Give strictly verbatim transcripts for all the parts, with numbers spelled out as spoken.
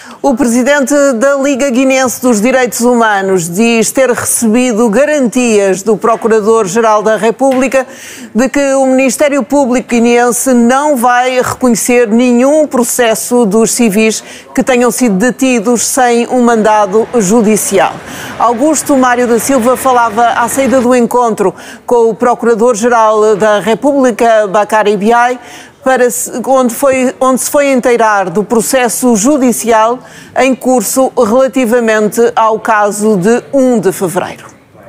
O presidente da Liga Guinense dos Direitos Humanos diz ter recebido garantias do Procurador-Geral da República de que o Ministério Público guineense não vai reconhecer nenhum processo dos civis que tenham sido detidos sem um mandado judicial. Augusto Mário da Silva falava à saída do encontro com o Procurador-Geral da República, Bakary Biaye, para se, onde, foi, onde se foi inteirar do processo judicial em curso relativamente ao caso de um de fevereiro.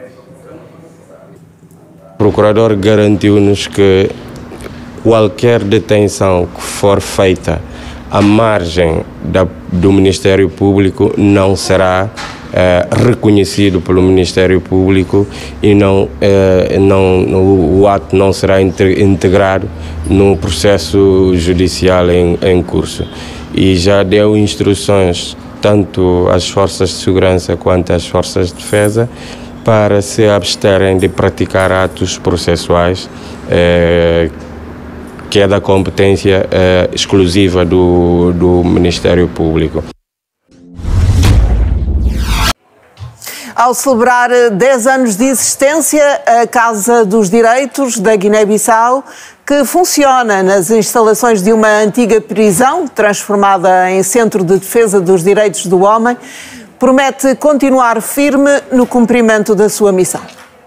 O procurador garantiu-nos que qualquer detenção que for feita à margem da, do Ministério Público não será eh, reconhecido pelo Ministério Público e não, eh, não, o, o ato não será integrado no processo judicial em, em curso. E já deu instruções tanto às forças de segurança quanto às forças de defesa para se absterem de praticar atos processuais eh, que é da competência eh, exclusiva do, do Ministério Público. Ao celebrar dez anos de existência, a Casa dos Direitos da Guiné-Bissau, que funciona nas instalações de uma antiga prisão, transformada em Centro de Defesa dos Direitos do Homem, promete continuar firme no cumprimento da sua missão.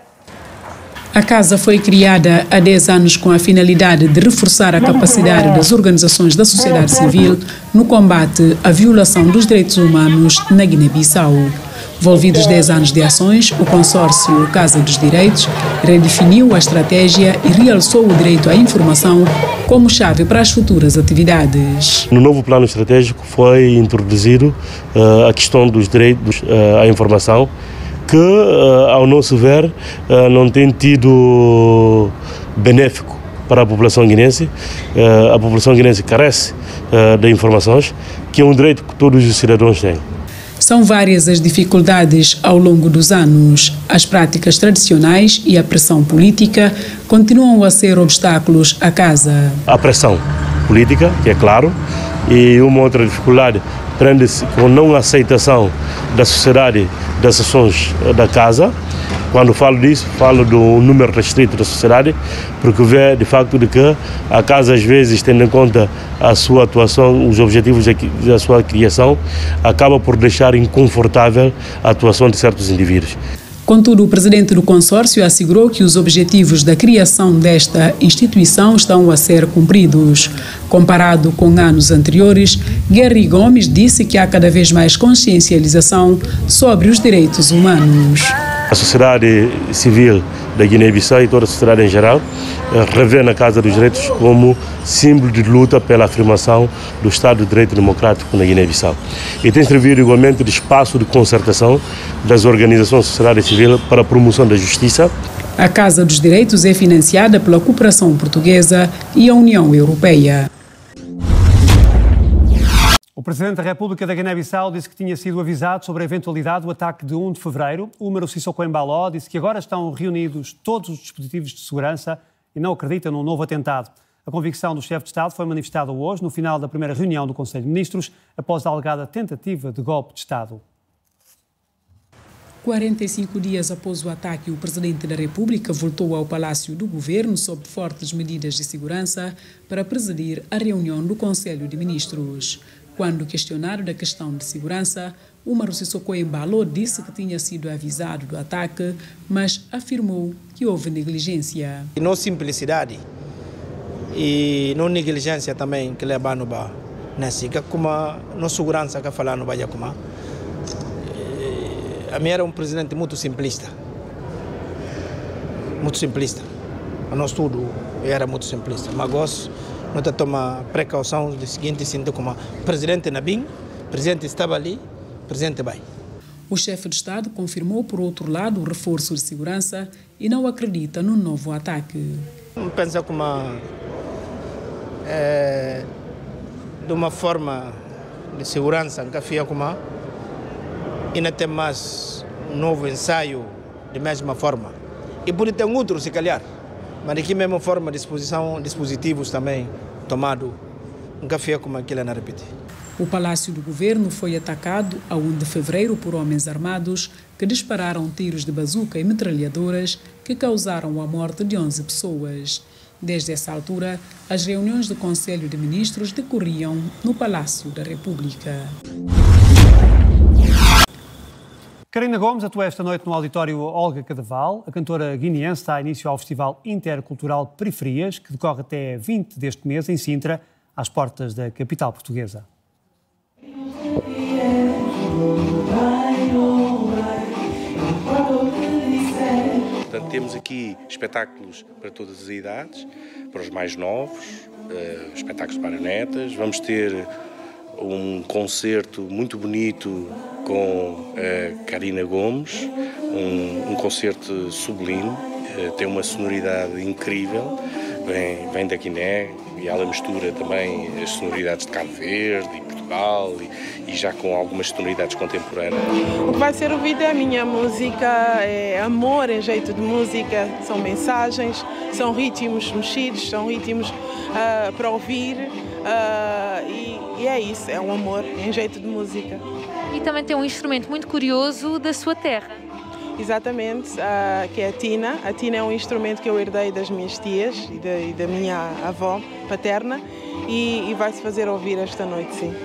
A casa foi criada há dez anos com a finalidade de reforçar a capacidade das organizações da sociedade civil no combate à violação dos direitos humanos na Guiné-Bissau. Envolvidos dez anos de ações, o consórcio Casa dos Direitos redefiniu a estratégia e realçou o direito à informação como chave para as futuras atividades. No novo plano estratégico foi introduzido uh, a questão dos direitos uh, à informação, que, uh, ao nosso ver, uh, não tem tido benéfico para a população guinense. Uh, a população guinense carece uh, de informações, que é um direito que todos os cidadãos têm. São várias as dificuldades ao longo dos anos. As práticas tradicionais e a pressão política continuam a ser obstáculos à casa. A pressão política, que é claro, e uma outra dificuldade prende-se com a não aceitação da sociedade das ações da casa. Quando falo disso, falo do número restrito da sociedade, porque vê de facto de que a casa, às vezes, tendo em conta a sua atuação, os objetivos da sua criação, acaba por deixar inconfortável a atuação de certos indivíduos. Contudo, o presidente do consórcio assegurou que os objetivos da criação desta instituição estão a ser cumpridos. Comparado com anos anteriores, Guerri Gomes disse que há cada vez mais consciencialização sobre os direitos humanos. A sociedade civil da Guiné-Bissau e toda a sociedade em geral revê na Casa dos Direitos como símbolo de luta pela afirmação do Estado de Direito Democrático na Guiné-Bissau. E tem servido igualmente de espaço de concertação das organizações da sociedade civil para a promoção da justiça. A Casa dos Direitos é financiada pela Cooperação Portuguesa e a União Europeia. O Presidente da República da Guiné-Bissau disse que tinha sido avisado sobre a eventualidade do ataque de um de fevereiro. Umaru Sissoko Embaló disse que agora estão reunidos todos os dispositivos de segurança e não acredita num novo atentado. A convicção do chefe de Estado foi manifestada hoje, no final da primeira reunião do Conselho de Ministros, após a alegada tentativa de golpe de Estado. quarenta e cinco dias após o ataque, o Presidente da República voltou ao Palácio do Governo sob fortes medidas de segurança para presidir a reunião do Conselho de Ministros. Quando questionado da questão de segurança, Umaru Sissoko Embaló disse que tinha sido avisado do ataque, mas afirmou que houve negligência. Não simplicidade e não negligência também que leva no bar. Nesse que como não segurança que falar no Bahia como a minha era um presidente muito simplista, muito simplista. O nosso tudo era muito simplista, mas gosto não te toma precaução do seguinte, sinto como o presidente Nabim, o presidente estava ali, o presidente vai. O chefe de Estado confirmou, por outro lado, o reforço de segurança e não acredita no novo ataque. Pensa como é, de uma forma de segurança que havia como ainda tem mais um novo ensaio de mesma forma. E por ter outro, se calhar. Mas aqui mesma forma de disposição, dispositivos também tomado, nunca foi como aquilo na repetir. O Palácio do Governo foi atacado a primeiro de fevereiro por homens armados que dispararam tiros de bazuca e metralhadoras que causaram a morte de onze pessoas. Desde essa altura, as reuniões do Conselho de Ministros decorriam no Palácio da República. Karina Gomes atua esta noite no auditório Olga Cadaval. A cantora guineense dá início ao Festival Intercultural Periferias, que decorre até vinte deste mês em Sintra, às portas da capital portuguesa. Portanto, temos aqui espetáculos para todas as idades, para os mais novos, uh, espetáculos para netas. Vamos ter um concerto muito bonito com uh, Karina Gomes, um, um concerto sublime, uh, tem uma sonoridade incrível, vem, vem da Guiné e ela mistura também as sonoridades de Cabo Verde e Portugal e, e já com algumas sonoridades contemporâneas. O que vai ser ouvido é a minha música, é amor em jeito de música, são mensagens, são ritmos mexidos, são ritmos uh, para ouvir uh, e, e é isso, é um amor em jeito de música. E também tem um instrumento muito curioso da sua terra. Exatamente, uh, que é a tina. A tina é um instrumento que eu herdei das minhas tias e da, e da minha avó paterna e, e vai-se fazer ouvir esta noite, sim.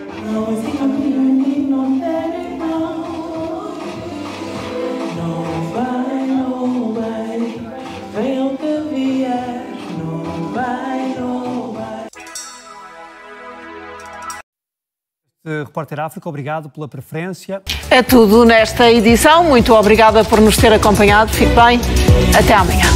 Repórter África, obrigado pela preferência. É tudo nesta edição. Muito obrigada por nos ter acompanhado. Fique bem. Até amanhã.